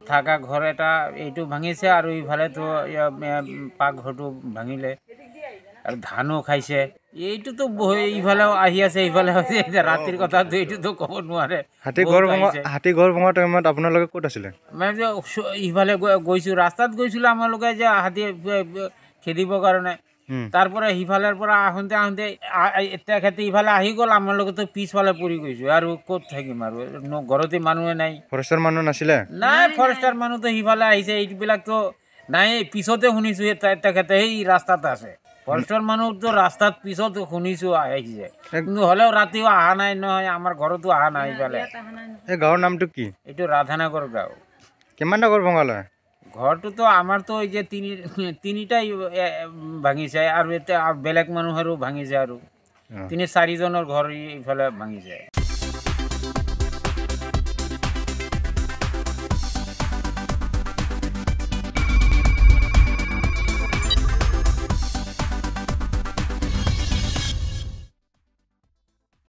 থাকা ঘৰ এটা এইটো ভাঙিছে আৰু ইফালেতো পাকঘৰটো ভাঙিলে আৰু ধানো খাইছে। এইটোতো ইফালেও আহি আছে ইফালে ৰাতিৰ কথাটো এইটোতো ক'ব নোৱাৰে। হাতী ঘৰ ভঙা টাইমত আপোনালোকে ক'ত আছিলে? মানে যে ইফালে গৈছোঁ, ৰাস্তাত গৈছিলোঁ আমালোকে যে হাতী খেদিবৰ কাৰণে। তাৰপৰা সিফালৰ পৰা আহোঁতে তেখেতে ইফালে আহি গ'ল, আমালোকেতো পিছফালে পৰি গৈছোঁ আৰু ক'ত থাকিম আৰু ঘৰতে মানুহে নাই। ফৰেষ্টৰ মানুহ নাছিলে? নাই, ফৰেষ্টাৰ মানুহতো সিফালে আহিছে, এইবিলাকতো নাই। পিছতে শুনিছোঁ তেখেতে সেই ৰাস্তাত আছে। ফৰেষ্টৰ মানুহতো ৰাস্তাত পিছত শুনিছোঁ আহিছে, কিন্তু হ'লেও ৰাতিও অহা নাই নহয়, আমাৰ ঘৰতো অহা নাই ইফালে। এই গাঁৱৰ নামটো কি? এইটো ৰাধানগৰ গাঁও। কিমানটা ঘৰ ভঙালে? ঘৰটোতো আমাৰতো এই যে তিনিটাই ভাঙিছে আৰু এতিয়া বেলেগ মানুহৰো ভাঙিছে আৰু 3-4জনৰ ঘৰ ইফালে ভাঙিছে।